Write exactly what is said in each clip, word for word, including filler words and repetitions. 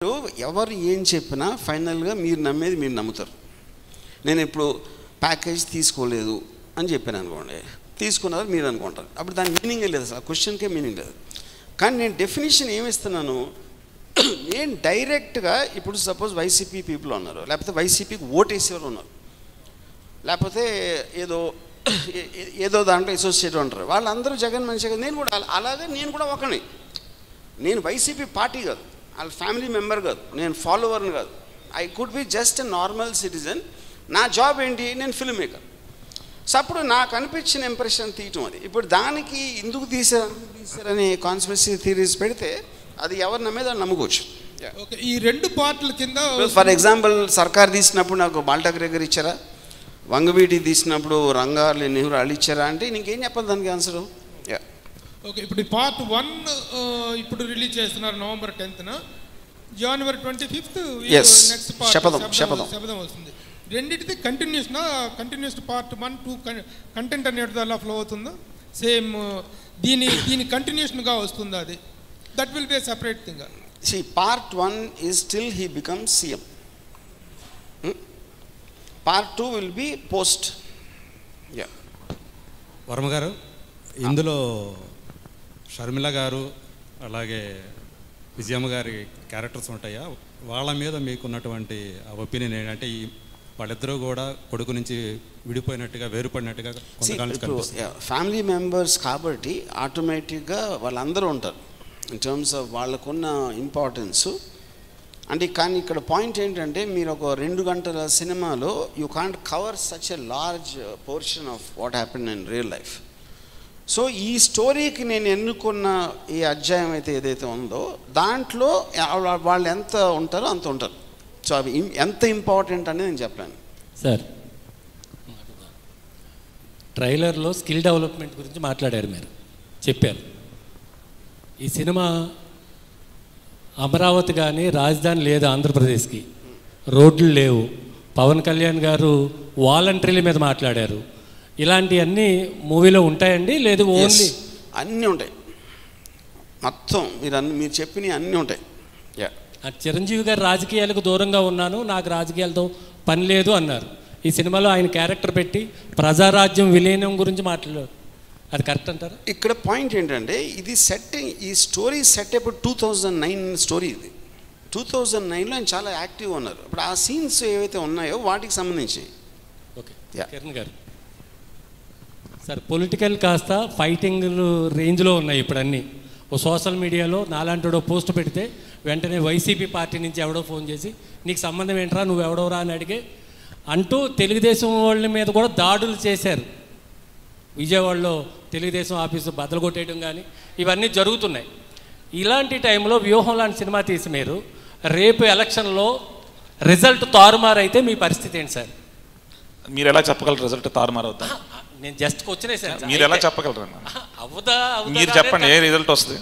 ఎవరు ఏం చెప్పినా ఫైనల్గా మీరు నమ్మేది మీరు నమ్ముతారు. నేను ఇప్పుడు ప్యాకేజ్ తీసుకోలేదు అని చెప్పాను అనుకోండి, తీసుకున్నారు మీరు అనుకుంటారు, అప్పుడు దాని మీనింగే లేదు, అసలు క్వశ్చన్కే మీనింగ్ లేదు. కానీ నేను డెఫినేషన్ ఏమిస్తున్నాను, నేను డైరెక్ట్గా ఇప్పుడు సపోజ్ వైసీపీ పీపుల్ ఉన్నారు, లేకపోతే వైసీపీకి ఓటేసేవారు ఉన్నారు, లేకపోతే ఏదో ఏదో దాంట్లో అసోసియేట్ ఉంటారు, వాళ్ళందరూ జగన్ మనిషి. నేను కూడా అలాగే నేను కూడా ఒకని, నేను వైసీపీ పార్టీ కాదు, వాళ్ళ ఫ్యామిలీ మెంబర్ కాదు, నేను ఫాలోవర్ని కాదు. I could be just a normal citizen. నా జాబ్ ఏంటి, నేను ఫిల్మ్ మేకర్. సో అప్పుడు నాకు అనిపించిన ఇంప్రెషన్ తీయటం అది. ఇప్పుడు దానికి ఎందుకు తీసారు తీసారని కాన్స్పిరసీ థియరీస్ పెడితే అది ఎవరు నమ్మేది అని నమ్ముకోవచ్చు. ఈ రెండు పార్టీల కింద ఫర్ ఎగ్జాంపుల్ సర్కార్ తీసినప్పుడు నాకు బాల్టాగ్రేగర్ ఇచ్చారా, వంగవీటి తీసినప్పుడు రంగారెడ్డి నెహ్రూ వాళ్ళు ఇచ్చారా అంటే నీకేం చెప్పాలి దానికి ఆన్సరు. ఓకే, ఇప్పుడు పార్ట్ వన్ ఇప్పుడు రిలీజ్ చేస్తున్నారు నవంబర్ టెన్త్న, జనవరి twenty fifth next part Shapatham Shapatham వస్తుంది. రెండింటిది continuation continues part one two content అనేది అలా ఫ్లో అవుతుందా, సేమ్ దీని దీని కంటిన్యూషన్గా వస్తుందా, అది that will be a separate thing. See part one is still he becomes CM, part two will be post. Yeah Varma గారు, ఇందులో షర్మిల గారు అలాగే విజయమ్మ గారి క్యారెక్టర్స్ ఉంటాయా, వాళ్ళ మీద మీకున్నటువంటి ఒపీనియన్ ఏంటంటే ఈ వాళ్ళిద్దరూ కూడా కొడుకు నుంచి విడిపోయినట్టుగా వేరుపడినట్టుగా ఫ్యామిలీ మెంబర్స్ కాబట్టి ఆటోమేటిక్గా వాళ్ళందరూ ఉంటారు ఇన్ టర్మ్స్ ఆఫ్ వాళ్ళకున్న ఇంపార్టెన్సు. అంటే కానీ ఇక్కడ పాయింట్ ఏంటంటే మీరు ఒక రెండు గంటల సినిమాలో you can't cover such a large portion of what happen in real life. So ఈ స్టోరీకి నేను ఎన్నుకున్న ఈ అధ్యాయం అయితే ఏదైతే ఉందో దాంట్లో వాళ్ళు ఎంత ఉంటారో అంత ఉంటారు. సో అవి ఎంత ఇంపార్టెంట్ అనేది నేను చెప్పాను. సార్, ట్రైలర్లో స్కిల్ డెవలప్మెంట్ గురించి మాట్లాడారు, మీరు చెప్పారు. ఈ సినిమా అమరావతి కానీ రాజధాని లేదు ఆంధ్రప్రదేశ్కి, రోడ్లు లేవు, పవన్ కళ్యాణ్ గారు వాలంటీర్ల మీద మాట్లాడారు, ఇలాంటివన్నీ మూవీలో ఉంటాయండి లేదు ఓన్లీ? అన్నీ ఉంటాయి, మొత్తం మీరు అన్ని మీరు చెప్పినవి అన్నీ ఉంటాయి. యా చిరంజీవి గారు రాజకీయాలకు దూరంగా ఉన్నాను, నాకు రాజకీయాలతో పని లేదు అన్నారు. ఈ సినిమాలో ఆయన క్యారెక్టర్ పెట్టి ప్రజారాజ్యం విలీనం గురించి మాట్లాడారు, అది కరెక్ట్ అంటారా? ఇక్కడ పాయింట్ ఏంటంటే ఇది సెట్టింగ్, ఈ స్టోరీ సెట్ ఇప్పుడు టూ థౌజండ్ నైన్ స్టోరీ. ఇది టూ థౌజండ్ నైన్లో ఆయన చాలా యాక్టివ్గా ఉన్నారు. ఇప్పుడు ఆ సీన్స్ ఏవైతే ఉన్నాయో వాటికి సంబంధించి. ఓకే కిరణ్ గారు, సార్ పొలిటికల్ కాస్త ఫైటింగ్ రేంజ్లో ఉన్నాయి ఇప్పుడు అన్నీ. ఓ సోషల్ మీడియాలో నాలాంటిడో పోస్ట్ పెడితే వెంటనే వైసీపీ పార్టీ నుంచి ఎవడో ఫోన్ చేసి నీకు సంబంధం ఏంట్రా, నువ్వు ఎవడోరా అని అడిగే అంటూ తెలుగుదేశం వాళ్ళ మీద కూడా దాడులు చేశారు. విజయవాడలో తెలుగుదేశం ఆఫీసు బద్దలు కొట్టేయడం కానీ ఇవన్నీ జరుగుతున్నాయి. ఇలాంటి టైంలో వ్యూహం లాంటి సినిమా తీసి మీరు రేపు ఎలక్షన్లో రిజల్ట్ తారుమారైతే మీ పరిస్థితి ఏంటి సార్? మీరు ఎలా చెప్పగలరు రిజల్ట్ తారుమారు అవుతా? నేను జస్ట్ క్వశ్చన్ వేసాను. మీరు ఎలా చెప్పగలరు? అవుదా మీరు చెప్పండి, ఏ రిజల్ట్ వస్తుంది?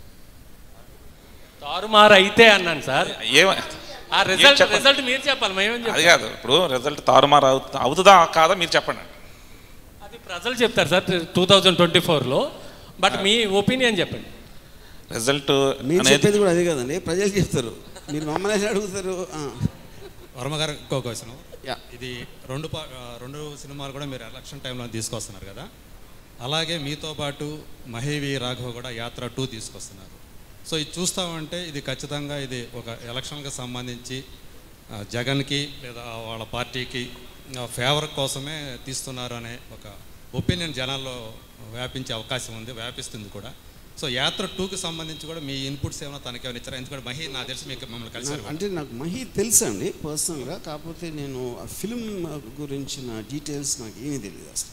తారుమారు అయితే అన్నాను సార్. ఏ ఆ రిజల్ట్ రిజల్ట్ మీరు చెప్పాలి, మేమేం అది కాదు. ఇప్పుడు రిజల్ట్ తారుమారు అవుతుందా కాదా మీరు చెప్పండి. అది ప్రజలు చెప్తారు సార్ టూ థౌజండ్ ట్వంటీ ఫోర్లో. బట్ మీ ఒపీనియన్ చెప్పండి. రిజల్ట్ మీరు చెప్పేది కూడా అదే కదండి, ప్రజలు చెప్తారు, మీరు మమ్మల్ని అడుగుతారు. వర్మ గారు ఇంకో క్వశ్చన్, ఇది రెండు రెండు సినిమాలు కూడా మీరు ఎలక్షన్ టైంలో తీసుకొస్తున్నారు కదా, అలాగే మీతో పాటు మహేవి రాఘవ కూడా యాత్ర టూ తీసుకొస్తున్నారు. సో ఇది చూస్తామంటే ఇది ఖచ్చితంగా ఇది ఒక ఎలక్షన్కి సంబంధించి జగన్కి లేదా వాళ్ళ పార్టీకి ఫేవర్ కోసమే తీస్తున్నారు అనే ఒక ఒపీనియన్ జనాల్లో వ్యాపించే అవకాశం ఉంది, వ్యాపిస్తుంది కూడా. సో యాత్ర టూకి సంబంధించి కూడా మీ ఇన్పుట్స్ ఏమైనా తనకి ఏమైనా ఇచ్చారా? ఎందుకంటే మహి నాకు తెలిసి మీకు మమ్మల్ని కలిసారు. అంటే నాకు మహి తెలుసు అండి పర్సనల్గా, కాకపోతే నేను ఆ ఫిల్మ్ గురించిన డీటెయిల్స్ నాకు ఏమీ తెలియదు అసలు.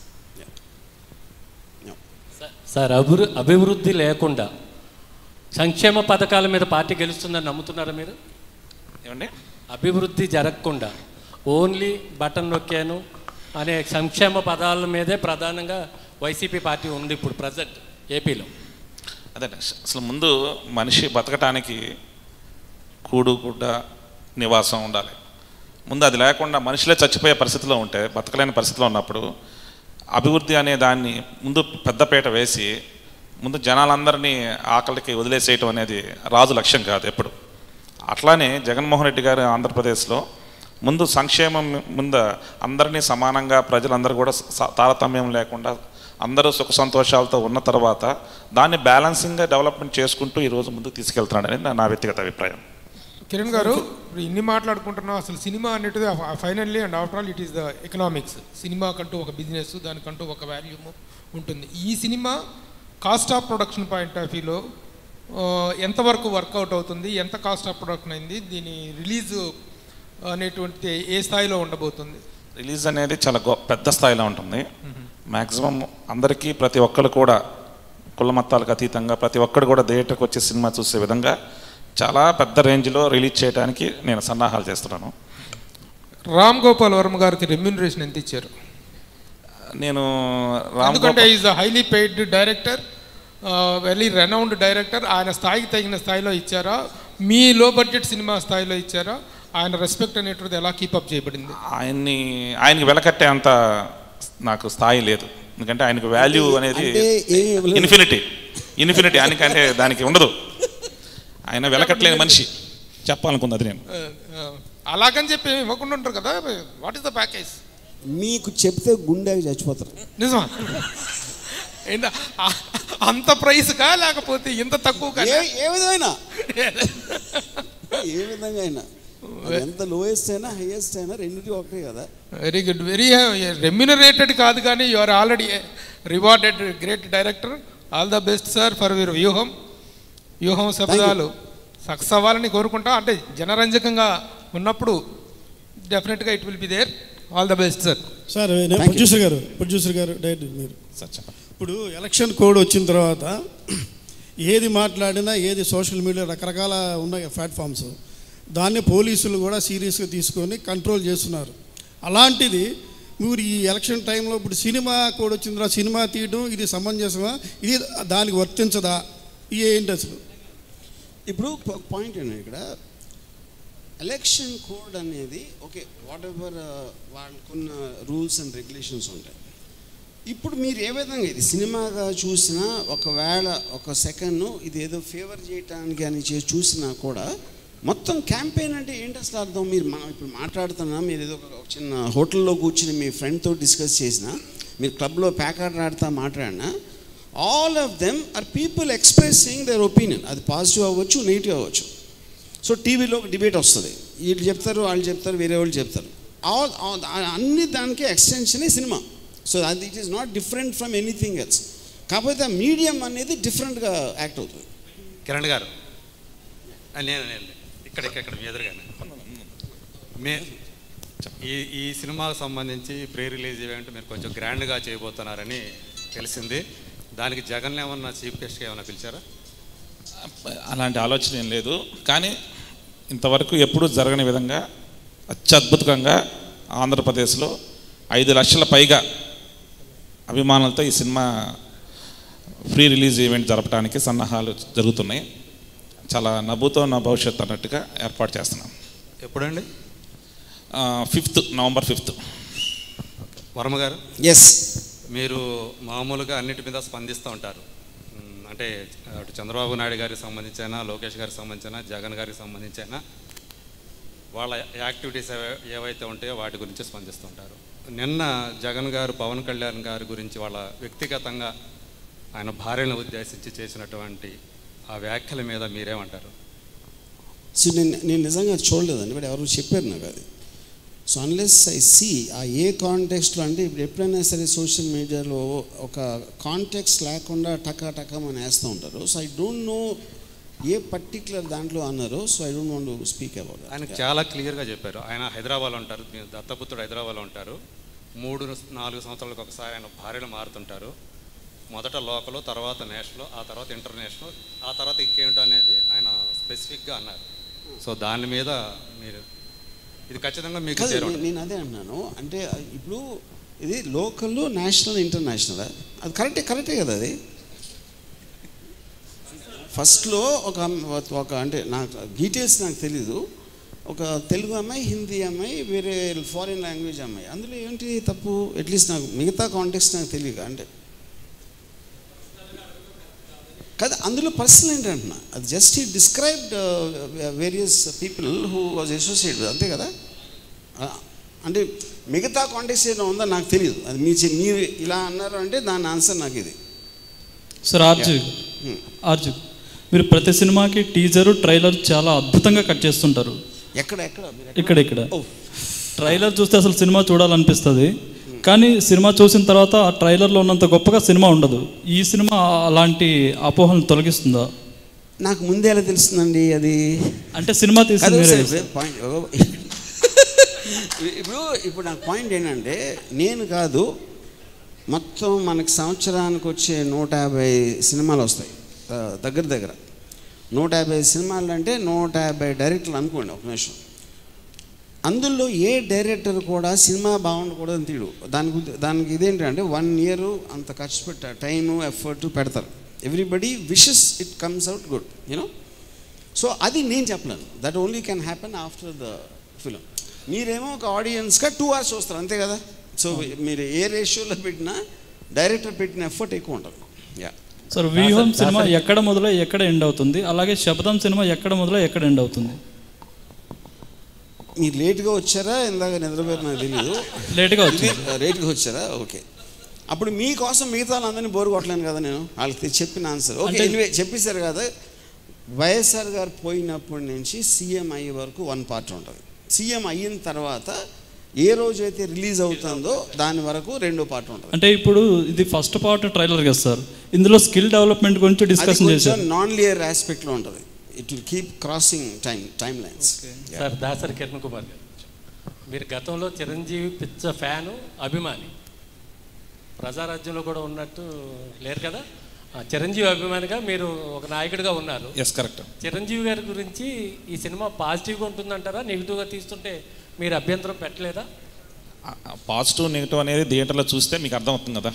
సార్, అభివృ అభివృద్ధి లేకుండా సంక్షేమ పథకాల మీద పార్టీ గెలుస్తుందని నమ్ముతున్నారా మీరు? ఏమండి? అభివృద్ధి జరగకుండా ఓన్లీ బటన్ నొక్కాను అనే సంక్షేమ పదాల మీదే ప్రధానంగా వైసీపీ పార్టీ ఉంది ఇప్పుడు ప్రజెంట్ ఏపీలో. అదే అసలు ముందు మనిషి బతకటానికి కూడు గుడ్డ నివాసం ఉండాలి. ముందు అది లేకుండా మనుషులే చచ్చిపోయే పరిస్థితిలో ఉంటే, బతకలేని పరిస్థితిలో ఉన్నప్పుడు అభివృద్ధి అనే దాన్ని ముందు పెద్దపీట వేసి ముందు జనాలందరినీ ఆకలికి వదిలేసేయటం అనేది రాజు లక్ష్యం కాదు. ఎప్పుడు అట్లానే జగన్మోహన్ రెడ్డి గారు ఆంధ్రప్రదేశ్లో ముందు సంక్షేమం ముందు అందరినీ సమానంగా ప్రజలందరూ కూడా తారతమ్యం లేకుండా అందరూ సుఖ సంతోషాలతో ఉన్న తర్వాత దాన్ని బ్యాలెన్సింగ్గా డెవలప్మెంట్ చేసుకుంటూ ఈరోజు ముందుకు తీసుకెళ్తున్నాడని నా వ్యక్తిగత అభిప్రాయం. కిరణ్ గారు, ఇప్పుడు ఇన్ని మాట్లాడుకుంటున్నాం, అసలు సినిమా అనేటిది finally and after all it is the economics. సినిమాకంటూ ఒక బిజినెస్, దానికంటూ ఒక వాల్యూమ్ ఉంటుంది. ఈ సినిమా cost of production point of వ్యూలో ఎంతవరకు వర్కౌట్ అవుతుంది, ఎంత కాస్ట్ ఆఫ్ ప్రొడక్షన్ అయింది, దీని రిలీజ్ అనేటువంటి ఏ స్థాయిలో ఉండబోతుంది? రిలీజ్ అనేది చాలా గొప్ప పెద్ద స్థాయిలో ఉంటుంది. మ్యాక్సిమం అందరికీ ప్రతి ఒక్కరు కూడా కుల మతాలకు అతీతంగా ప్రతి ఒక్కరు కూడా థియేటర్కి వచ్చే సినిమా చూసే విధంగా చాలా పెద్ద రేంజ్లో రిలీజ్ చేయడానికి నేను సన్నాహాలు చేస్తున్నాను. రామ్ గోపాల్ వర్మ గారికి రెమ్యూనరేషన్ ఎంత ఇచ్చారు? నేను రామ్ ఎందుకంటే is a highly paid director, very renowned director. ఆయన స్థాయికి తగిన స్థాయిలో ఇచ్చారా, మీ లో బడ్జెట్ సినిమా స్థాయిలో ఇచ్చారా? ఆయన రెస్పెక్ట్ అనేటువంటిది ఎలా కీపప్ చేయబడింది? ఆయన్ని ఆయనకి వెలకట్టే అంత నాకు స్థాయి లేదు. ఎందుకంటే ఆయనకు వాల్యూ అనేది ఇన్ఫినిటీ ఇన్ఫినిటీ ఆయనకంటే దానికి ఉండదు. ఆయన వెలకట్లేని మనిషి చెప్పాలనుకుంది అది. నేను అలాగని చెప్పి ఇవ్వకుండా ఉంటారు కదా. What is the package? మీకు చెప్తే గుండెకి చచ్చిపోతారు. నిజమా? అంత ప్రైస్కా లేకపోతే ఇంత తక్కువ? ఏ విధంగా ఏ విధంగా అయినా ఎంత లోయెస్ట్ అయినా హైయెస్ట్ అయినా రెండింటి ఒకటే కదా. Very good. వెరీ రెమ్యూనరేటెడ్ కాదు కానీ you are already rewarded great director. All the best sir for your Vyuham. Vyuham శబ్దాలు సక్సెస్ అవ్వాలని కోరుకుంటా. అంటే జనరంజకంగా ఉన్నప్పుడు డెఫినెట్గా it will be there. All the best sir. Sir నేను ప్రొడ్యూసర్ గారు ప్రొడ్యూసర్ గారు డైరెక్టర్ మీరు సార్ చెప్పండి. ఇప్పుడు ఎలక్షన్ కోడ్ వచ్చిన తర్వాత ఏది మాట్లాడినా ఏది సోషల్ మీడియా రకరకాల ఉన్నాయి ప్లాట్ఫామ్స్, దాన్ని పోలీసులు కూడా సీరియస్గా తీసుకొని కంట్రోల్ చేస్తున్నారు. అలాంటిది మీరు ఈ ఎలక్షన్ టైంలో ఇప్పుడు సినిమా కోడ్ వచ్చిన తర్వాత సినిమా తీయడం ఇది సమంజసమా, ఇది దానికి వర్తించదా, ఇది ఏంటి అసలు? ఇప్పుడు పాయింట్ ఏంటి ఇక్కడ, ఎలక్షన్ కోడ్ అనేది ఓకే వాట్ ఎవర్ వాళ్ళకున్న రూల్స్ అండ్ రెగ్యులేషన్స్ ఉంటాయి. ఇప్పుడు మీరు ఏ విధంగా ఇది సినిమాగా చూసినా ఒకవేళ ఒక సెకండ్ ఇది ఏదో ఫేవర్ చేయటానికి అని చూసినా కూడా మొత్తం క్యాంపెయిన్ అంటే ఏంటి అసలు అర్థం? మీరు మా ఇప్పుడు మాట్లాడుతున్నా, మీరు ఏదో ఒక చిన్న హోటల్లో కూర్చుని మీ ఫ్రెండ్తో డిస్కస్ చేసినా, మీరు క్లబ్లో ప్యాకార్డ్ ఆడుతా మాట్లాడినా, all of them are people expressing their opinion. అది పాజిటివ్ అవ్వచ్చు, నెగిటివ్ అవ్వచ్చు. సో టీవీలో ఒక డిబేట్ వస్తుంది, వీళ్ళు చెప్తారు, వాళ్ళు చెప్తారు, వేరే వాళ్ళు చెప్తారు. ఆల్ అన్ని దానికి ఎక్స్టెన్షనే సినిమా. సో అది it is not different from anything else. కాకపోతే ఆ మీడియం అనేది డిఫరెంట్గా యాక్ట్ అవుతుంది. కిరణ్ గారు, నేను నేను ఇక్కడ ఇక్కడ మీ ఎదురుగానే మే ఈ ఈ సినిమాకు సంబంధించి ప్రీ రిలీజ్ ఈవెంట్ మీరు కొంచెం గ్రాండ్గా చేయబోతున్నారని తెలిసింది. దానికి జగన్ ఏమన్నా చీఫ్ గెస్ట్గా ఏమైనా పిలిచారా? అలాంటి ఆలోచన ఏం లేదు. కానీ ఇంతవరకు ఎప్పుడూ జరగని విధంగా అత్యద్భుతంగా ఆంధ్రప్రదేశ్లో ఐదు లక్షల పైగా అభిమానులతో ఈ సినిమా ప్రీ రిలీజ్ ఈవెంట్ జరపడానికి సన్నాహాలు జరుగుతున్నాయి. చాలా నవ్వుతో నా భవిష్యత్తు అన్నట్టుగా ఏర్పాటు చేస్తున్నాం. ఎప్పుడండి? Fifth November fifth. వర్మ గారు, ఎస్, మీరు మామూలుగా అన్నిటి మీద స్పందిస్తూ ఉంటారు. అంటే అటు చంద్రబాబు నాయుడు గారికి సంబంధించిన, లోకేష్ గారికి సంబంధించిన, జగన్ గారికి సంబంధించిన వాళ్ళ యాక్టివిటీస్ ఏవైతే ఉంటాయో వాటి గురించి స్పందిస్తూ ఉంటారు. నిన్న జగన్ గారు పవన్ కళ్యాణ్ గారి గురించి వాళ్ళ వ్యక్తిగతంగా ఆయన భార్యను ఉద్దేశించి చేసినటువంటి ఆ వ్యాఖ్యల మీద మీరేమంటారు? సో నేను నేను నిజంగా చూడలేదండి, బట్ ఎవరు చెప్పారు నాకు అది. సో అన్లెస్ ఐ సీ ఆ ఏ కాంటెక్స్ట్లో, అంటే ఇప్పుడు ఎప్పుడైనా సరే సోషల్ మీడియాలో ఒక కాంటెక్స్ట్ లేకుండా టకా టకా మనం వేస్తూ ఉంటారు. So I don't know a particular దాంట్లో అన్నారు. So I don't want to speak about. ఆయన చాలా క్లియర్గా చెప్పారు. ఆయన హైదరాబాద్లో ఉంటారు, దత్తపుత్రుడు హైదరాబాద్లో ఉంటారు. మూడు నాలుగు సంవత్సరాలకు ఒకసారి ఆయన భార్యలు మారుతుంటారు. మొదట లోకల్, తర్వాత నేషనల్, ఆ తర్వాత ఇంటర్నేషనల్, ఆ తర్వాత ఇంకేమిటో అనేది ఆయన స్పెసిఫిక్గా అన్నారు. సో దాని మీద మీరు ఇది ఖచ్చితంగా మీకు నేను అదే అన్నాను. అంటే ఇప్పుడు ఇది లోకల్, నేషనల్, ఇంటర్నేషనల్, అది కరెక్టే కరెక్టే కదా. అది ఫస్ట్లో ఒక ఒక అంటే నాకు డీటెయిల్స్ నాకు తెలీదు. ఒక తెలుగు అమ్మాయి, హిందీ అమ్మాయి, వేరే ఫారిన్ లాంగ్వేజ్ అమ్మాయి, అందులో ఏంటి తప్పు? అట్లీస్ట్ నాకు మిగతా కాంటెక్స్ట్ నాకు తెలియదు. అంటే కదా అందులో పర్సనల్ ఏంటంటున్నా, అది జస్ట్ ఈ described various people who was associate అంతే కదా. అంటే మిగతా కాంటెక్స్ట్ ఏదో ఉందో నాకు తెలియదు, అది మీ మీరు ఇలా అన్నారు అంటే దాని ఆన్సర్ నాకు ఇది. సార్ ఆర్జు ఆర్జు మీరు ప్రతి సినిమాకి టీజరు ట్రైలర్ చాలా అద్భుతంగా కట్ చేస్తుంటారు. ఎక్కడ ఎక్కడ ఇక్కడ ఇక్కడ ట్రైలర్ చూస్తే అసలు సినిమా చూడాలనిపిస్తుంది, కానీ సినిమా చూసిన తర్వాత ఆ ట్రైలర్లో ఉన్నంత గొప్పగా సినిమా ఉండదు. ఈ సినిమా అలాంటి అపోహలను తొలగిస్తుందా? నాకు ముందే ఎలా తెలుస్తుందండి అది, అంటే సినిమా తీసింది పాయింట్. ఇప్పుడు ఇప్పుడు నాకు పాయింట్ ఏంటంటే నేను కాదు, మొత్తం మనకి సంవత్సరానికి వచ్చే నూట యాభై సినిమాలు వస్తాయి దగ్గర దగ్గర. నూట యాభై సినిమాలు అంటే నూట యాభై డైరెక్టర్లు అనుకోండి ఒక నిమిషం. అందులో ఏ డైరెక్టర్ కూడా సినిమా బాగుండకూడదని తీడు. దానికి దానికి ఇదేంటంటే వన్ ఇయర్ అంత ఖర్చు పెట్ట టైము ఎఫర్ట్ పెడతారు. Everybody wishes it comes out good you know. So అది నేను చెప్పలేను, that only can happen after the film. మీరేమో ఒక ఆడియన్స్గా టూ అవర్స్ చూస్తారు అంతే కదా. సో మీరు ఏ రేషియోలో పెట్టినా డైరెక్టర్ పెట్టిన ఎఫర్ట్ ఎక్కువ ఉంటుంది. యా సార్ వ్యూహం సినిమా ఎక్కడ మొదలై ఎక్కడ ఎండ్ అవుతుంది, అలాగే శబ్దం సినిమా ఎక్కడ మొదలై ఎక్కడ ఎండ్ అవుతుంది? మీరు లేట్గా వచ్చారా ఇందాక నిద్రపోయారు నాకు తెలియదు. లేట్గా వచ్చి లేట్గా వచ్చారా ఓకే. అప్పుడు మీకోసం మిగతా వాళ్ళందరినీ బోరు కొట్టలేను కదా నేను, వాళ్ళకి చెప్పిన ఆన్సర్ ఓకే ఎనివే చెప్పేశారు కదా. వైఎస్ఆర్ గారు పోయినప్పటి నుంచి సీఎం అయ్యే వరకు వన్ పార్ట్ ఉంటుంది. సీఎం అయిన తర్వాత ఏ రోజైతే రిలీజ్ అవుతుందో దాని వరకు రెండో పార్ట్ ఉంటుంది. అంటే ఇప్పుడు ఇది ఫస్ట్ పార్ట్ ట్రైలర్ కదా సార్, ఇందులో స్కిల్ డెవలప్మెంట్ గురించి డిస్కషన్ చేశారు. నాన్ లియర్ ఆస్పెక్ట్లో ఉంటుంది. It will keep crossing time time lines. Sir Dasari Kiran Kumar గారు, మీరు గతంలో చిరంజీవి పిచ్చ ఫ్యాను అభిమాని, ప్రజారాజ్యంలో కూడా ఉన్నట్టు లేరు కదా, చిరంజీవి అభిమానిగా మీరు ఒక నాయకుడిగా ఉన్నారు. Yes correct. చిరంజీవి గారి గురించి ఈ సినిమా పాజిటివ్గా ఉంటుందంటారా, నెగిటివ్గా తీస్తుంటే మీరు అభ్యంతరం పెట్టలేదా? పాజిటివ్ నెగిటివ్ అనేది థియేటర్లో చూస్తే మీకు అర్థమవుతుంది కదా.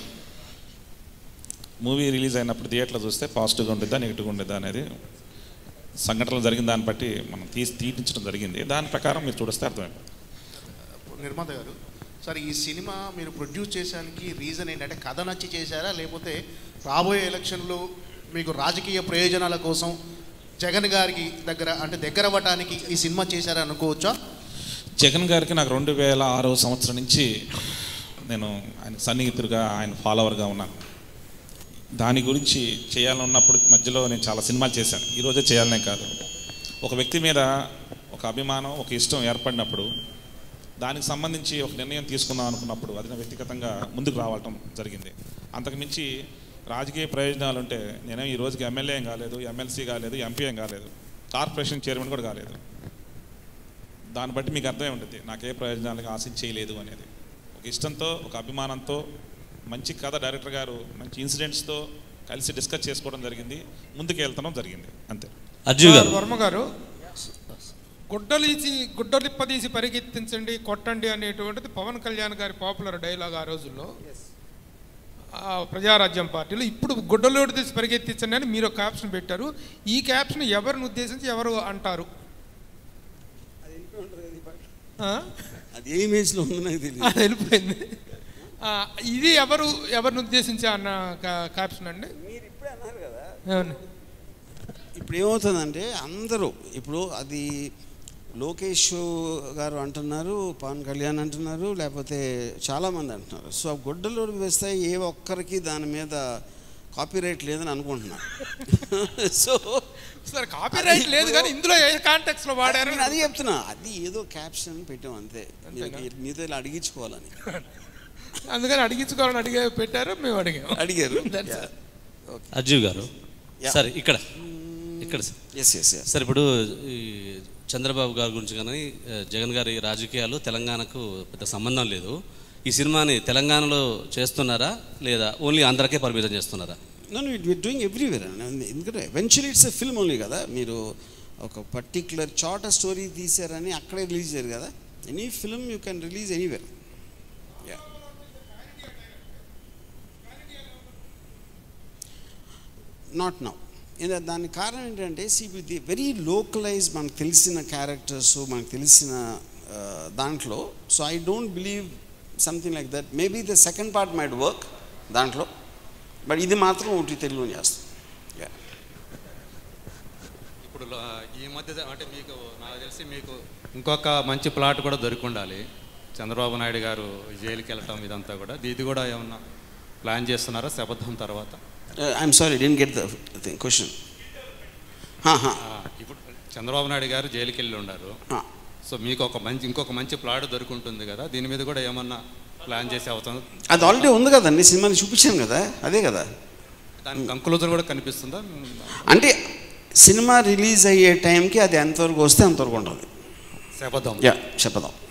మూవీ రిలీజ్ అయినప్పుడు థియేటర్లో చూస్తే పాజిటివ్గా ఉంటుందా నెగిటివ్గా ఉంటుందా అనేది సంఘటనలు జరిగిన దాన్ని బట్టి మనం తీసి తీయించడం జరిగింది. దాని ప్రకారం మీరు చూస్తే అర్థమైంది. నిర్మాత గారు సార్, ఈ సినిమా మీరు ప్రొడ్యూస్ చేసానికి రీజన్ ఏంటంటే కథ నచ్చి చేశారా, లేకపోతే రాబోయే ఎలక్షన్లో మీకు రాజకీయ ప్రయోజనాల కోసం జగన్ గారికి దగ్గర అంటే దగ్గర అవ్వటానికి ఈ సినిమా చేశారా అనుకోవచ్చా? జగన్ గారికి నాకు రెండు వేల ఆరో సంవత్సరం నుంచి నేను ఆయన సన్నిహితుడిగా ఆయన ఫాలోవర్గా ఉన్నాను. దాని గురించి చేయాలన్నప్పుడు మధ్యలో నేను చాలా సినిమాలు చేశాను. ఈరోజే చేయాలనే కాదు, ఒక వ్యక్తి మీద ఒక అభిమానం ఒక ఇష్టం ఏర్పడినప్పుడు దానికి సంబంధించి ఒక నిర్ణయం తీసుకుందాం అనుకున్నప్పుడు అది నా వ్యక్తిగతంగా ముందుకు రావటం జరిగింది. అంతకుమించి రాజకీయ ప్రయోజనాలు ఉంటే నేనేం ఈ రోజుకి ఎమ్మెల్యే ఏం కాలేదు, ఎమ్మెల్సీ కాలేదు, ఎంపీ ఏం కాలేదు, కార్పొరేషన్ చైర్మన్ కూడా కాలేదు. దాన్ని బట్టి మీకు అర్థమై ఉంటుంది నాకే ప్రయోజనాలకు ఆశించి చేయలేదు అనేది. ఒక ఇష్టంతో ఒక అభిమానంతో మంచి కథ డైరెక్టర్ గారు మంచి ఇన్సిడెంట్స్తో కలిసి డిస్కస్ చేసుకోవడం జరిగింది, ముందుకు వెళ్తడం జరిగింది అంతే. అర్జున్ గారు వర్మ గారు గుడ్డలు తీసి గుడ్డలిప్ప తీసి పరిగెత్తించండి కొట్టండి అనేటువంటిది పవన్ కళ్యాణ్ గారి పాపులర్ డైలాగ్ ఆ రోజుల్లో ప్రజారాజ్యం పార్టీలో. ఇప్పుడు గుడ్డలోడు తీసి పరిగెత్తించండి అని మీరు ఒక క్యాప్షన్ పెట్టారు. ఈ క్యాప్షన్ ఎవరిని ఉద్దేశించి ఎవరు అంటారు? అది ఏ ఇమేజ్లో ఉందో నాకు తెలియదు, అది వెళ్ళిపోయింది. ఇది ఎవరు ఎవరిని ఉద్దేశించి అన్న క్యాప్షన్ అండి? మీరు ఇప్పుడే అన్నారు కదా. ఇప్పుడు ఏమవుతుందంటే అందరూ ఇప్పుడు అది లోకేష్ గారు అంటున్నారు, పవన్ కళ్యాణ్ అంటున్నారు, లేకపోతే చాలామంది అంటున్నారు. సో ఆ గుడ్డలు వేస్తే ఏ ఒక్కరికి దాని మీద కాపీరైట్ లేదని అనుకుంటున్నాను. సో సార్ కాపీరైట్ లేదు కానీ ఇందులో ఏ కాంటెక్స్లో వాడారు అది చెప్తున్నా. అది ఏదో క్యాప్షన్ పెట్టాం అంతే, మీతో ఇలా అడిగించుకోవాలని. అందుకని అడిగించుకోవాలని అడిగే పెట్టారు, మేము అడిగాం అడిగారు. అజ్జు గారు సార్ ఇక్కడ ఇక్కడ సార్ ఇప్పుడు ఈ చంద్రబాబు గారి గురించి కానీ జగన్ గారి రాజకీయాలు తెలంగాణకు పెద్ద సంబంధం లేదు. ఈ సినిమాని తెలంగాణలో చేస్తున్నారా లేదా ఓన్లీ ఆంధ్రాకే పరిమితం చేస్తున్నారా? నన్ను వీఆర్ డూయింగ్ ఎవ్రీవేర్. ఎందుకంటే eventually it's a film only కదా. మీరు ఒక పర్టిక్యులర్ చార్ట్ స్టోరీ తీసారని అక్కడే రిలీజ్ చేయరు కదా. Any film you can release anywhere. Yeah not now. దానికి కారణం ఏంటంటే సి ది వెరీ లోకలైజ్ మనకు తెలిసిన క్యారెక్టర్స్ మనకు తెలిసిన దాంట్లో. So I don't believe something like that. Maybe the second part might work దాంట్లో, బట్ ఇది మాత్రం ఒకటి తెలుగులో చేస్తాం. ఇప్పుడు ఈ మధ్య అంటే మీకు నాకు తెలిసి మీకు ఇంకొక మంచి ప్లాట్ కూడా దొరికి ఉండాలి. చంద్రబాబు నాయుడు గారు జైలుకి వెళ్ళటం ఇదంతా కూడా, ఇది కూడా ఏమన్నా ప్లాన్ చేస్తున్నారా శపథం తర్వాత? I'm sorry, didn't get the question. ఇప్పుడు చంద్రబాబు నాయుడు గారు జైలుకి వెళ్ళి ఉన్నారు, సో మీకు ఒక మంచి ఇంకొక మంచి ప్లాట్ దొరుకుంటుంది కదా, దీని మీద కూడా ఏమన్నా ప్లాన్ చేసే అవసరం? అది ఆల్రెడీ ఉంది కదండి, సినిమాని చూపించాను కదా, అదే కదా. దాని కంక్లూజన్ కూడా కనిపిస్తుందా? అంటే సినిమా రిలీజ్ అయ్యే టైంకి అది ఎంతవరకు వస్తే అంతవరకు ఉంటుంది. శపథం. యా, శపథం.